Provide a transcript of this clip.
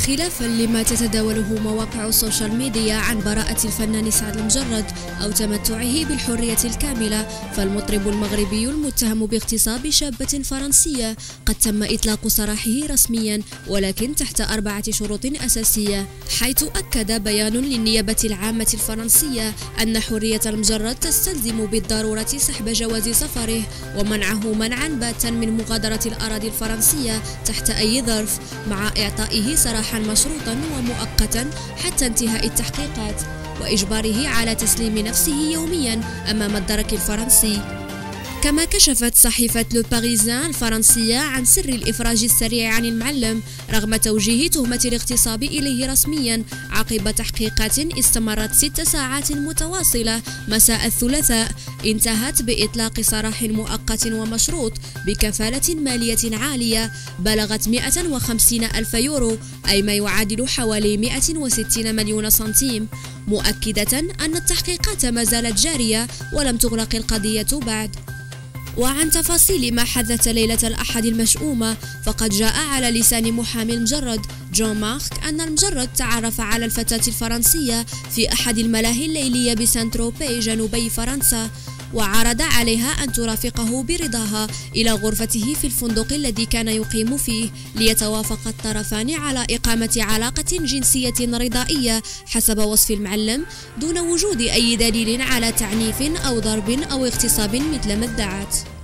خلافا لما تتداوله مواقع السوشيال ميديا عن براءة الفنان سعد المجرد أو تمتعه بالحرية الكاملة، فالمطرب المغربي المتهم باغتصاب شابة فرنسية قد تم إطلاق سراحه رسميا، ولكن تحت 4 شروط أساسية، حيث أكد بيان للنيابة العامة الفرنسية أن حرية المجرد تستلزم بالضرورة سحب جواز سفره ومنعه منعا باتا من مغادرة الأراضي الفرنسية تحت أي ظرف، مع إعطائه سراحا مشروطا ومؤقتا حتى انتهاء التحقيقات، وإجباره على تسليم نفسه يوميا أمام الدرك الفرنسي. كما كشفت صحيفة لو باريزيان الفرنسية عن سر الإفراج السريع عن المعلم رغم توجيه تهمة الاغتصاب إليه رسميا عقب تحقيقات استمرت 6 ساعات متواصلة مساء الثلاثاء، انتهت بإطلاق سراح مؤقت ومشروط بكفالة مالية عالية بلغت 150 ألف يورو، أي ما يعادل حوالي 160 مليون سنتيم، مؤكدة أن التحقيقات ما زالت جارية ولم تغلق القضية بعد. وعن تفاصيل ما حدث ليلة الأحد المشؤومة، فقد جاء على لسان محامي المجرد جون مارك أن المجرد تعرف على الفتاة الفرنسية في أحد الملاهي الليلية بسان تروبي جنوبي فرنسا، وعرض عليها أن ترافقه برضاها إلى غرفته في الفندق الذي كان يقيم فيه، ليتوافق الطرفان على إقامة علاقة جنسية رضائية حسب وصف المعلم، دون وجود أي دليل على تعنيف أو ضرب أو اغتصاب مثل ما ادعت.